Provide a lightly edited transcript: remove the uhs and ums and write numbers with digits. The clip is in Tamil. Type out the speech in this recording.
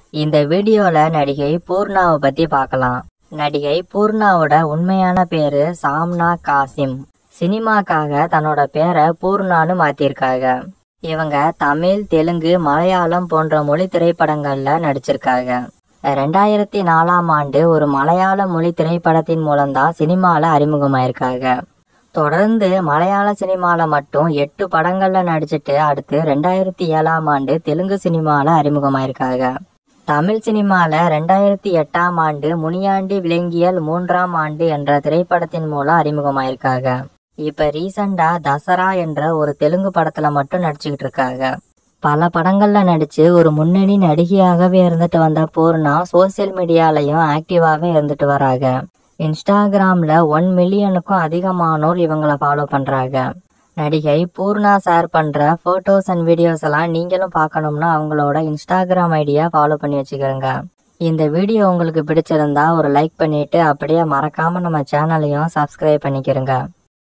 இந்த வீடியோல நடிகை பூர்ணாவை பத்தி பார்க்கலாம். நடிகை பூர்ணாவோட உண்மையான பேரு சாம்னா காசிம். சினிமாக்காக தன்னோட பேரை பூர்ணான்னு மாத்திருக்காங்க. இவங்க தமிழ், தெலுங்கு, மலையாளம் போன்ற மொழி திரைப்படங்கள்ல நடிச்சிருக்காங்க. 2004ஆம் ஆண்டு ஒரு மலையாள மொழி திரைப்படத்தின் மூலம்தான் சினிமால அறிமுகமாயிருக்காங்க. தொடர்ந்து மலையாள சினிமால மட்டும் 8 படங்கள்ல நடிச்சிட்டு அடுத்து 2007ஆம் ஆண்டு தெலுங்கு சினிமால அறிமுகமாயிருக்காங்க. தமிழ் சினிமால 2008ஆம் ஆண்டு முனியாண்டி விலங்கியல் 3ஆம் ஆண்டு என்ற திரைப்படத்தின் மூலம் அறிமுகமாயிருக்காங்க. இப்ப ரீசண்டா தசரா என்ற ஒரு தெலுங்கு படத்துல மட்டும் நடிச்சுக்கிட்டு இருக்காங்க. பல படங்கள்ல நடிச்சு ஒரு முன்னணி நடிகையாகவே இருந்துட்டு வந்த பூர்ணா சோசியல் மீடியாலையும் ஆக்டிவாவே இருந்துட்டு வராங்க. இன்ஸ்டாகிராம்ல 1 மில்லியனுக்கும் அதிகமானோர் இவங்களை ஃபாலோ பண்றாங்க. நடிகை பூர்ணா ஷேர் பண்ற போட்டோஸ் அண்ட் வீடியோஸ் எல்லாம் நீங்களும் பார்க்கணும்னா அவங்களோட இன்ஸ்டாகிராம் ஐடியா ஃபாலோ பண்ணி வச்சுக்கிறங்க. இந்த வீடியோ உங்களுக்கு பிடிச்சிருந்தா ஒரு லைக் பண்ணிட்டு அப்படியே மறக்காம நம்ம சேனலையும் சப்ஸ்கிரைப் பண்ணிக்கிறங்க.